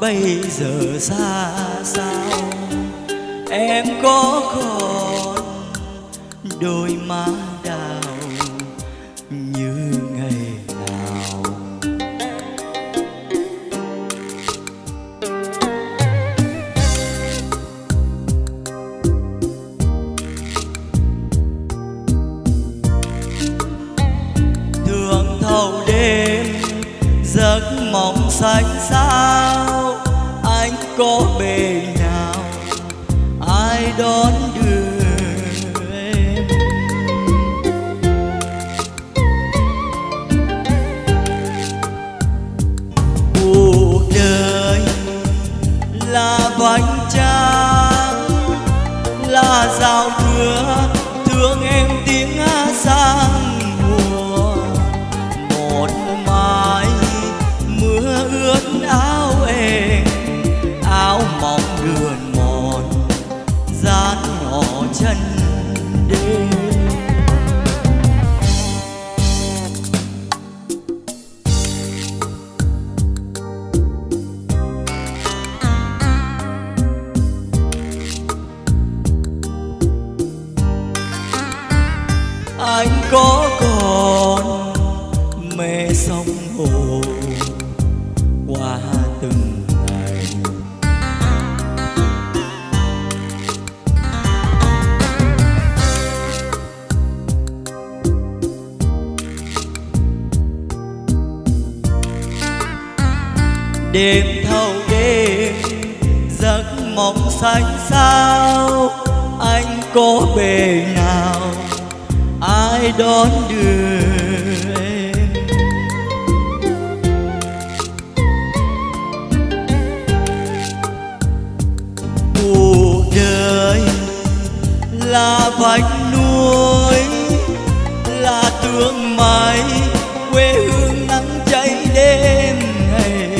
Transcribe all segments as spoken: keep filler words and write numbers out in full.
bây giờ xa sao, em có còn đôi má đào như ngày nào. Thương thâu đêm giấc mộng xanh sao, anh có bề nào ai đón đưa em. Cuộc đời là vành trăng, là giao thừa thương em tiếng sang mùa. Một mái mưa ướt áo em, áo mỏng đường mòn dán nhỏ chân đêm. Anh có còn mê sông hồ qua từng ngày, đêm thâu đêm giấc mộng xanh sao, anh có bề nào ai đón đưa em. Cuộc đời là vách núi, là tương mây quê hương nắng cháy đêm ngày.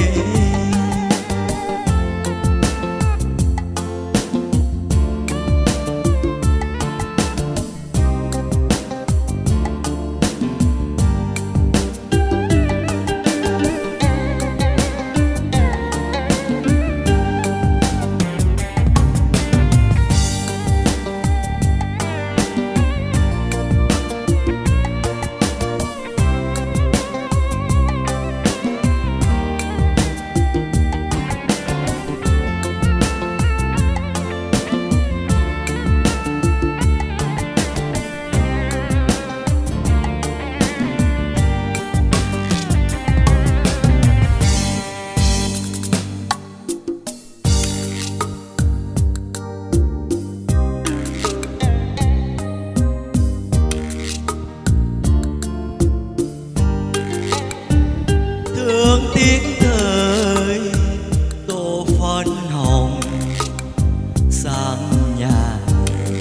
Thương tiếng thời tô phấn hồng sang nhà người.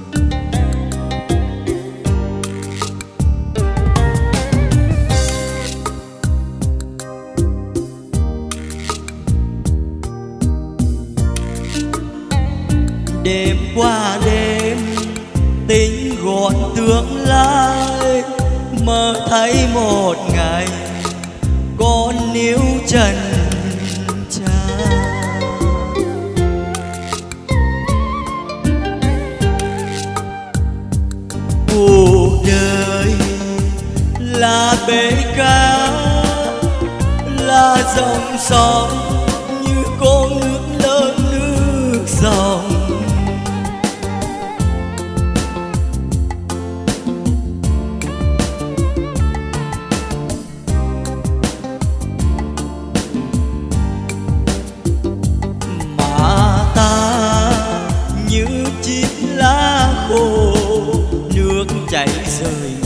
Đêm qua đêm tính gọn tương lai, mơ thấy một ngày con níu trần cha. Cuộc đời là bể cá, là dòng sông như con nước lớn nước dòng. Như chiếc lá khô nước chảy rơi